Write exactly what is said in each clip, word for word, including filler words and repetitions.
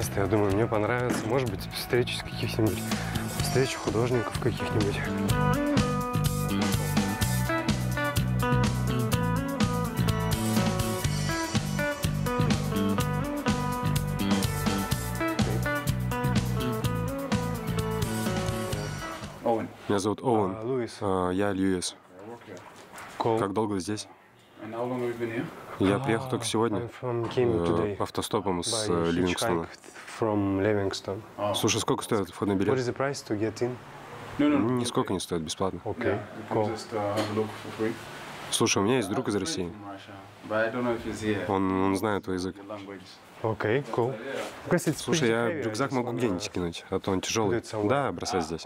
место, я думаю, мне понравится. Может быть, встречу с каких-нибудь, встречу художников каких-нибудь. Меня зовут Оуэн. А, Луис. А, я Льюис. Cool. Как долго здесь? Я приехал только сегодня, э, автостопом с э, Ливингстона. Слушай, сколько стоит входный билет? Нисколько не стоит, бесплатно. Okay. Cool. Слушай, у меня есть друг из России. Он, он знает твой язык. Окей, okay, cool. Слушай, я рюкзак могу где-нибудь кинуть, а то он тяжелый. Да, бросай здесь.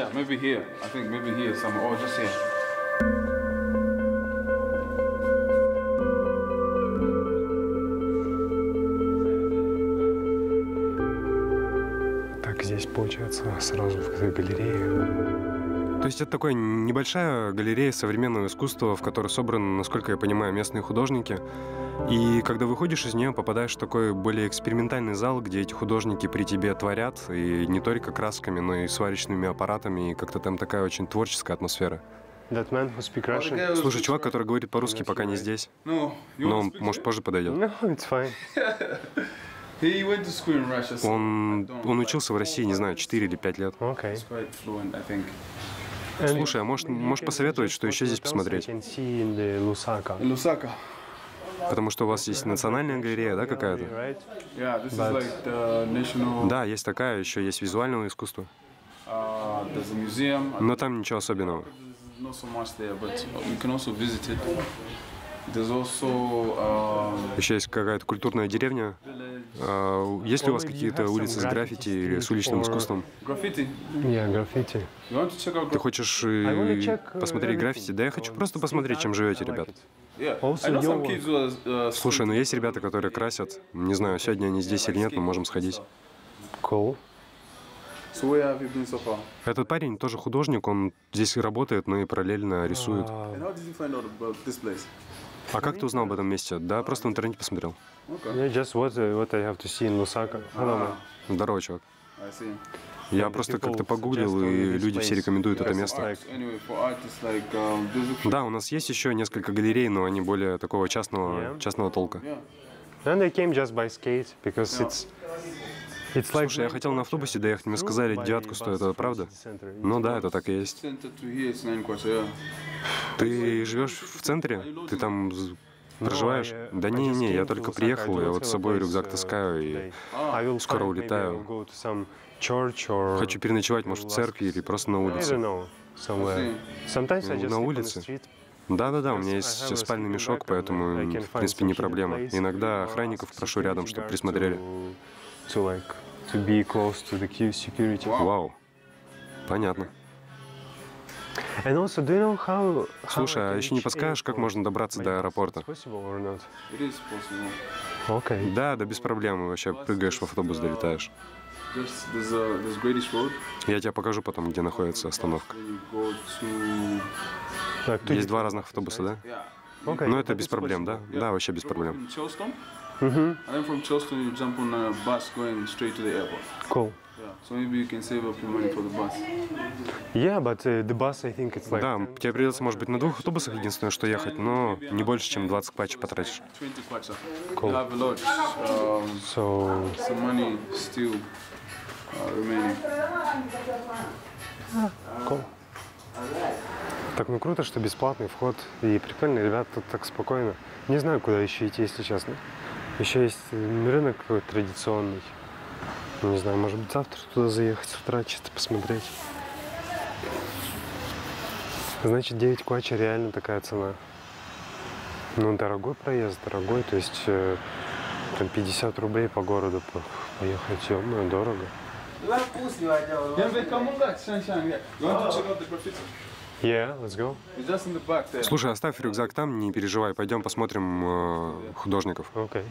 Так, здесь получается сразу в галерею. То есть это такая небольшая галерея современного искусства, в которой собраны, насколько я понимаю, местные художники. И когда выходишь из нее, попадаешь в такой более экспериментальный зал, где эти художники при тебе творят, и не только красками, но и сварочными аппаратами, и как-то там такая очень творческая атмосфера. Слушай, чувак, который говорит по-русски, пока не здесь. Но он, может, позже подойдет. No, it's fine. Он, он учился в России, не знаю, четыре или пять лет. Okay. Слушай, а может, можешь посоветовать, что еще здесь посмотреть? Потому что у вас есть национальная галерея, да, какая-то? Да, есть такая, еще есть визуального искусства. Но там ничего особенного. Еще есть какая-то культурная деревня. Есть ли у вас какие-то улицы с граффити или с уличным искусством? Yeah, граффити. Ты хочешь э, посмотреть граффити? Да я хочу просто посмотреть, чем живете, ребят. Слушай, ну есть ребята, которые красят. Не знаю, сегодня они здесь или нет, но можем сходить. Cool. Этот парень тоже художник, он здесь работает, но и параллельно рисует. А как ты узнал об этом месте? Да, просто в интернете посмотрел. Yeah, just what, what I have to see in Lusaka. Здорово, чувак. Я просто как-то погуглил, и люди все рекомендуют это место. Да, у нас есть еще несколько галерей, но они более такого частного, частного толка. And they came just by skate, because it's... Слушай, я хотел на автобусе доехать, мне сказали, девятку стоит, это правда? Ну да, это так и есть. Ты живешь в центре? Ты там проживаешь? Да не-не, я только приехал, я вот с собой рюкзак таскаю и скоро улетаю. Хочу переночевать, может, в церкви или просто на улице. Ну, на улице? Да-да-да, у меня есть спальный мешок, поэтому, в принципе, не проблема. Иногда охранников прошу рядом, чтобы присмотрели. Вау. Понятно. Слушай, а еще не подскажешь, как можно добраться до аэропорта? Okay. Да, да, без проблем. Вообще прыгаешь в автобус, долетаешь. Я тебе покажу потом, где находится остановка. Есть два разных автобуса, да? Okay. Ну, это без проблем, да? Да, вообще без проблем. Mm-hmm. And then from Charleston, you jump on a bus going straight to the airport. Cool. Yeah. So maybe you can save up your money for the bus. Yeah, but uh, the bus, I think it's like... Да, тебе придется, может быть, на двух автобусах единственное, что ехать, но не больше, чем двадцать квача потратишь. twenty kwacha. Cool. You have a lot. Um, So... some money still uh, remaining. Cool. Так, ну круто, что бесплатный вход. И прикольно, ребята тут так спокойно. Не знаю, куда еще идти, если честно. Еще есть рынок какой-то традиционный. Не знаю, может быть, завтра туда заехать с утра, чисто посмотреть. Значит, девять квача реально такая цена. Ну, дорогой проезд, дорогой. То есть, э, там пятьдесят рублей по городу по поехать, ё-моё, дорого. Yeah, let's go. Слушай, оставь рюкзак там, не переживай, пойдем посмотрим э, художников. Okay.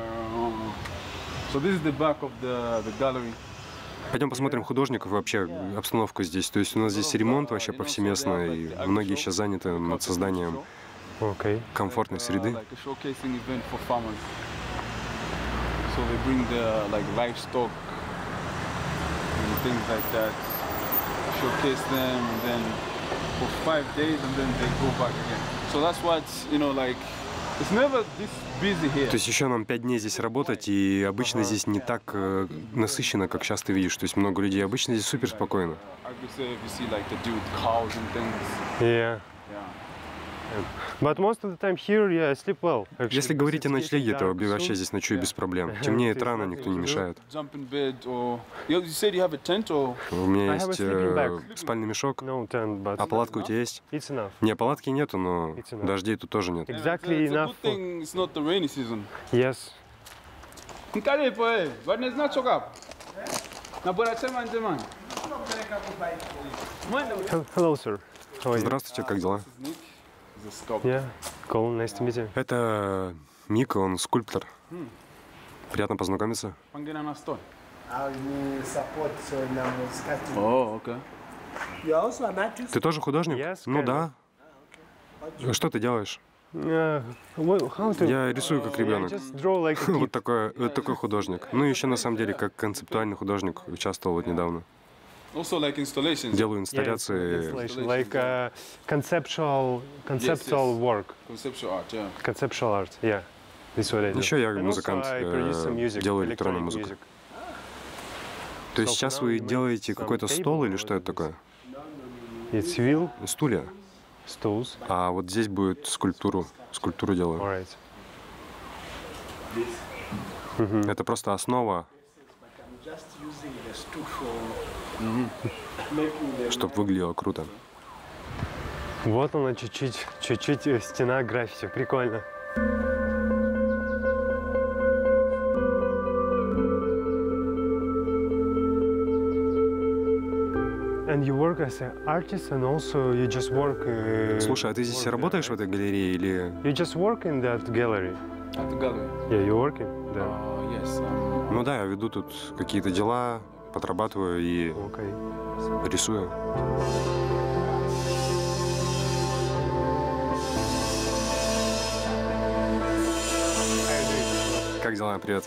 So this is the back of the, the gallery. Пойдем посмотрим художников и вообще обстановку здесь. То есть у нас здесь ремонт вообще повсеместно, и многие сейчас заняты над созданием Okay. комфортной среды. So they bring their like livestock and things like that, showcase them, and then for five days, and then they go back again. So that's what, you know, like, it's never this busy here. То есть еще нам пять дней здесь работать, и обычно здесь не так э, насыщенно, как сейчас ты видишь. То есть много людей. Обычно здесь супер спокойно. I could say if you see like the dude cows and things. Yeah. Yeah. But most of the time here, yeah, I sleep well. Actually, Если говорить о because it's ночлеге, то getting dark вообще soon. здесь ночую без проблем. Темнеет рано, никто не мешает. Jump in bed or you, you said you have a tent or У меня I have a есть sleeping э, bag. спальный мешок. No tent, but А палатка у тебя есть? it's enough. Не, палатки нету, но It's enough. дождей тут тоже нет. Exactly it's a enough. good thing it's not the rainy season. Yes. Nkale po eh, but it's not choke up. Na bora chema nzema. Hel- Hello, sir. How are you? Здравствуйте, как дела? Nick is a sculptor. Yeah. Cool. Nice to meet you. Это Ник, он скульптор. Приятно познакомиться. Pangena na stone. I will support so now starting. Oh, okay. You are also an artist. Ты тоже художник? Yes, Ну kind да. Что ты делаешь? Uh, well, how to? Я рисую как I ребенок. just draw like a Вот kid. такой, вот такой художник. Ну и еще на самом деле как концептуальный художник участвовал вот недавно. Also like installations. Делаю Yeah, it's инсталляции. installation, like uh, conceptual, conceptual yes. work, Conceptual art, yeah. conceptual art. Yeah, this is what I do. Еще я And also музыкант, I э, produce some music, делаю электронную electronic музыку. music. То есть So сейчас now вы we make делаете some какой-то table стол или or что what это is такое? It's wheel, Стулья. stools. А вот здесь будет скульптуру. Скульптуру делаю. All right. Это просто основа, Just using the stool for making the чтобы выглядело круто. Вот она чуть-чуть, чуть-чуть э, стена граффити. Прикольно. And you work as an artist and also you just work. Uh, Слушай, а ты здесь work работаешь в there, этой галерее или... right? You just work in that gallery. At the gallery. Yeah, you working there. Uh, yes. Um, Ну да, я веду тут какие-то дела, подрабатываю и Okay. рисую. Как дела? Привет.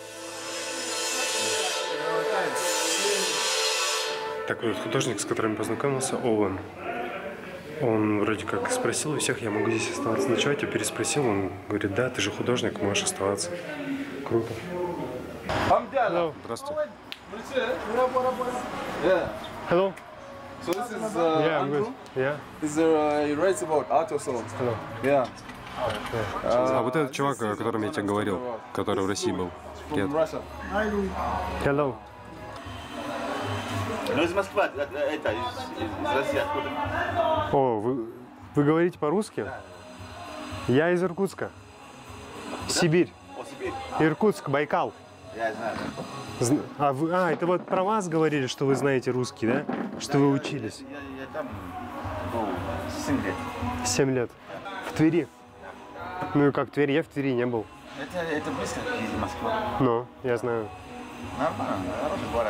Такой вот художник, с которым познакомился, Оуэн. Он вроде как спросил у всех, я могу здесь оставаться ночевать, я переспросил, он говорит, да, ты же художник, можешь оставаться. Круто. Hello. Здравствуйте. yeah. Hello. So this is uh, Yeah, I'm Andrew. good. Yeah. This is uh, he writes about art also. Hello. Yeah. А вот этот чувак, о котором я тебе говорил, который в России был. Привет. From Russia. Hello. Ну, из Москвы, это, это из, из России откуда? О, вы, вы говорите по-русски? Я из Иркутска. Сибирь. О, Сибирь. Иркутск, Байкал. Я знаю. Зн- А, вы, а, это вот про вас говорили, что вы знаете русский, да? Что вы учились? Я, я там, ну, семь лет. Семь лет. В Твери. Ну и как Тверь? Я в Твери не был. Это, это близко из Москвы. Но, я знаю. Нормально, хороший город.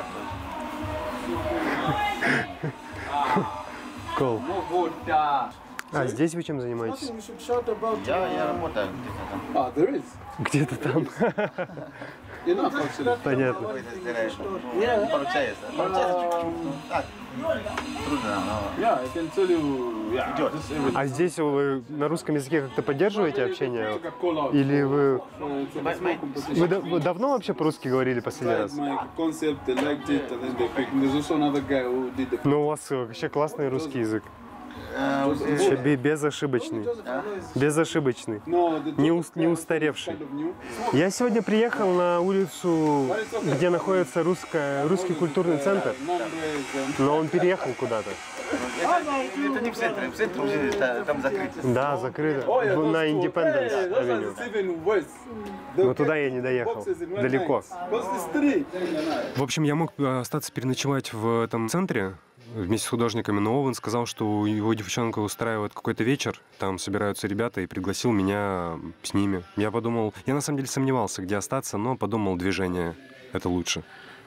Cool. А здесь вы чем занимаетесь? we should shout about. Я, я работаю где-то там. Ah, there is. Где-то там. Enough actually. Понятно. Какой-то стираешь. Ну, получается. Получается чуть-чуть. Так, трудно, но Yeah, I can tell you. Yeah. идет. This everything. А здесь вы на русском языке как-то поддерживаете общение? Like a call out. Или вы... Uh, it's a My- my- competition. Вы, да- вы давно вообще по-русски говорили последний раз? My concept, they liked it, and then they picked. And there's also another guy who did the. Ну, у вас э, вообще классный русский язык. Э, Вообще бе- безошибочный. Безошибочный. No, the Не, ус- не устаревший. kind of new. Я сегодня приехал на улицу, где находится русско- русский культурный центр, Numbers and но он переехал куда-то. Это, это не в центре, в центре уже та- там закрыто. Да, закрыто. Oh, yeah, В- those На two. Independence Yeah, those are Avenue. even worse. Но туда я не доехал. Boxes in one Далеко. night. Because it's three. В общем, я мог э, остаться переночевать в этом центре вместе с художниками, но Оуэн сказал, что его девчонка устраивает какой-то вечер, там собираются ребята, и пригласил меня с ними. Я подумал, я на самом деле сомневался, где остаться, но подумал, движение — это лучше.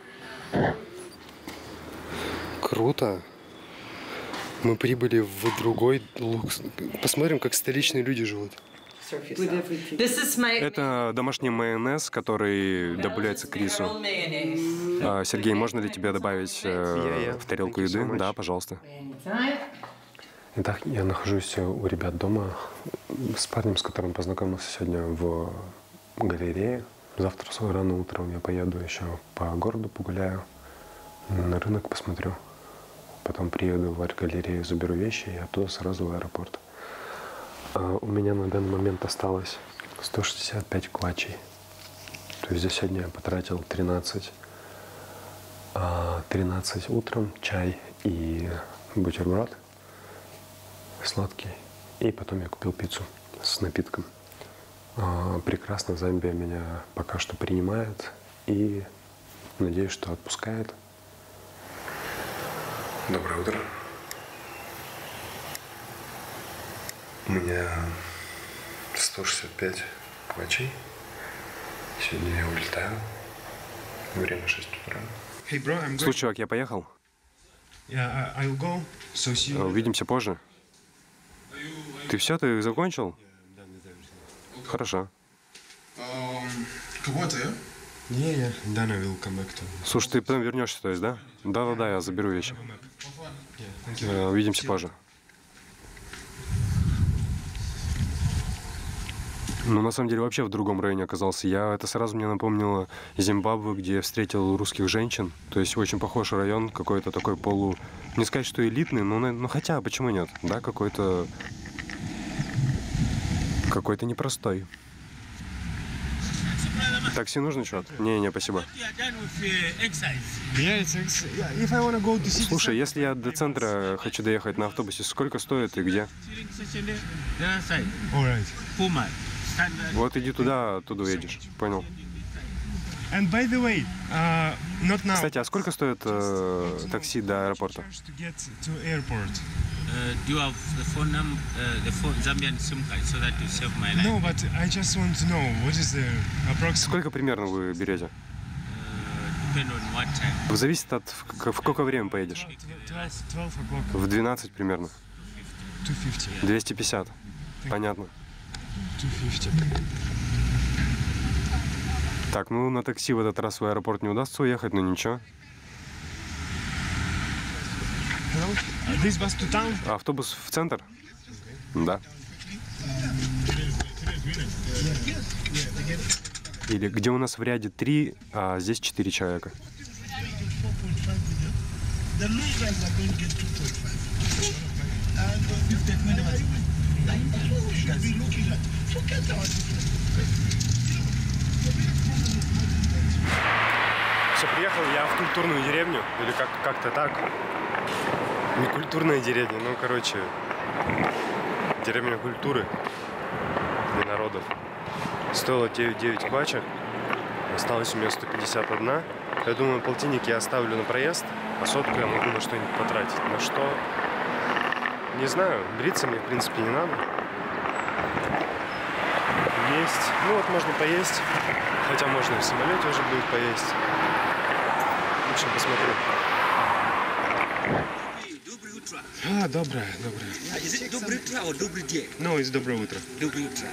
Круто. Мы прибыли в другой лукс. Посмотрим, как столичные люди живут. Это домашний майонез, который добавляется к рису. А, Сергей, можно ли тебе добавить э, в тарелку еды? Да, пожалуйста. Итак, я нахожусь у ребят дома с парнем, с которым познакомился сегодня в галерее. Завтра рано утром я поеду еще по городу погуляю, на рынок посмотрю. Потом приеду в арт-галерею, заберу вещи и оттуда сразу в аэропорт. А у меня на данный момент осталось сто шестьдесят пять квачей. То есть за сегодня я потратил тринадцать. тринадцать утром, чай и бутерброд сладкий. И потом я купил пиццу с напитком. Прекрасно, Замбия меня пока что принимает и надеюсь, что отпускает. Доброе утро. У меня сто шестьдесят пять квачей. Сегодня я улетаю. Время шесть утра. Hey bro, I'm Слушай, чувак, я поехал. Yeah, I'll go. So see you. Увидимся позже. Ты все, ты закончил? Хорошо. Кого-то, я? Не, я. Dana will come back to. Слушай, ты потом вернешься, то есть, да? Да-да-да, я заберу вещи. Yeah, увидимся позже. Ну, на самом деле, вообще в другом районе оказался. Я, это сразу мне напомнило Зимбабве, где я встретил русских женщин. То есть очень похожий район, какой-то такой полу... Не сказать, что элитный, но, но хотя, почему нет? Да, какой-то... Какой-то непростой. Такси нужно, чувак? Не-не, спасибо. Слушай, если я до центра хочу доехать на автобусе, сколько стоит и где? Вот иди туда, оттуда уедешь. Понял. And by the way, uh, not now. Кстати, а сколько стоит э, такси до аэропорта? Uh, do you have the phone number, uh, the phone, Zambian SIM card, so that you save my life? No, but I just want to know what is the approximate. Сколько примерно вы берете? Uh, depend on what time. Зависит от в, в какое время поедешь? В двенадцать примерно. двести пятьдесят. Понятно. Так, ну на такси в этот раз в аэропорт не удастся уехать, но ничего. This bus to town? Автобус в центр? Да. Или где у нас в ряде три, а здесь четыре человека. Все, приехал я в культурную деревню, или как- как-то так. Не культурная деревня, ну, короче, деревня культуры и народов. Стоило девять квача, осталось у меня сто пятьдесят один. Я думаю, полтинник я оставлю на проезд, а сотку я могу на что-нибудь потратить. На что? Не знаю, бриться мне, в принципе, не надо. Есть, ну вот можно поесть, хотя можно и в самолете уже будет поесть. В общем, посмотрю. А, доброе, доброе. Доброе утро or добрый день? No, it's доброе утро. Доброе утро.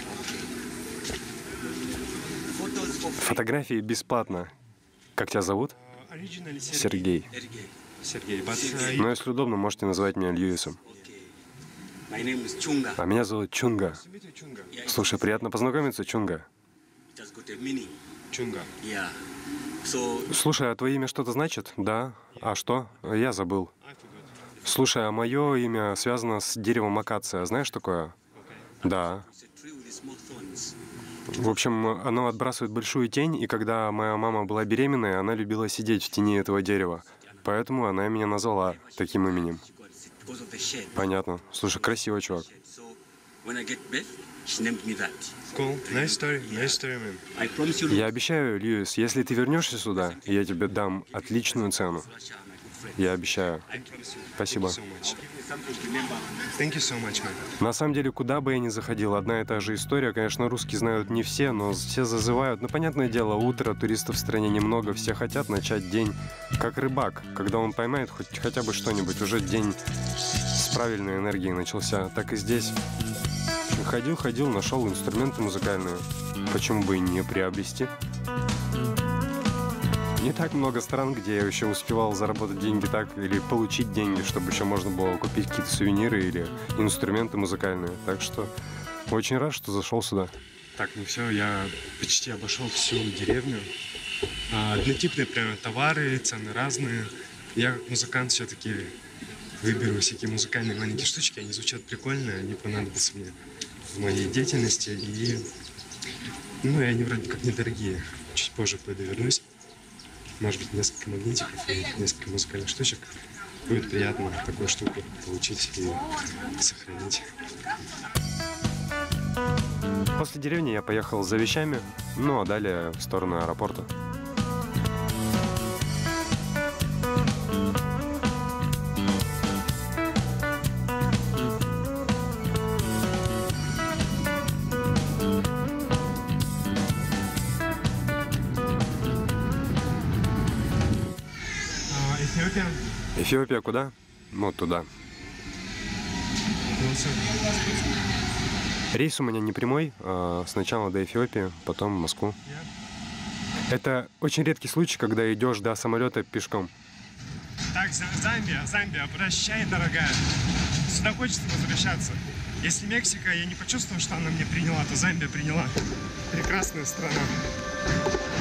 Фотографии бесплатно. Как тебя зовут? Сергей. Сергей, but, uh, Но если удобно, можете называть меня Льюисом. My name is Chunga. А меня зовут Чунга. Слушай, приятно познакомиться, Чунга. It has got a meaning. Чунга. Yeah. So, Слушай, а твое имя что-то значит? Да. А что? Я забыл. Слушай, а мое имя связано с деревом акация. Знаешь такое? Да. it's a tree with small thorns. В общем, оно отбрасывает большую тень, и когда моя мама была беременной, она любила сидеть в тени этого дерева. Поэтому она меня назвала таким именем. She got it because of the shade. Понятно. Слушай, красивый чувак. So, when I get Beth, she named me that. Cool. Nice story. Nice story, man. I promise you. Я обещаю, Льюис, если ты вернешься сюда, я тебе дам отличную цену. Я обещаю. Спасибо. So much. Thank you so much, man. На самом деле, куда бы я ни заходил, одна и та же история. Конечно, русские знают не все, но все зазывают. Но, понятное дело, утро, туристов в стране немного, все хотят начать день как рыбак. Когда он поймает хоть хотя бы что-нибудь, уже день с правильной энергией начался. Так и здесь. ходил-ходил, нашел инструменты музыкальные. Почему бы и не приобрести? Не так много стран, где я еще успевал заработать деньги так, или получить деньги, чтобы еще можно было купить какие-то сувениры или инструменты музыкальные. Так что очень рад, что зашел сюда. Так, ну все, я почти обошел всю деревню. Однотипные прямо товары, цены разные. Я как музыкант все-таки выберу всякие музыкальные маленькие штучки, они звучат прикольно, они понадобятся мне в моей деятельности. И, ну, и они вроде как недорогие. Чуть позже пойду вернусь. Может быть, несколько магнитиков и несколько музыкальных штучек. Будет приятно такую штуку получить и сохранить. После деревни я поехал за вещами, ну а далее в сторону аэропорта. Эфиопия? Эфиопия куда? Вот туда. Рейс у меня не прямой, а сначала до Эфиопии, потом в Москву. Это очень редкий случай, когда идешь до самолета пешком. Так, Замбия, Замбия, прощай, дорогая. Сюда хочется возвращаться. Если Мексика, я не почувствовал, что она меня приняла, то Замбия приняла. Прекрасная страна.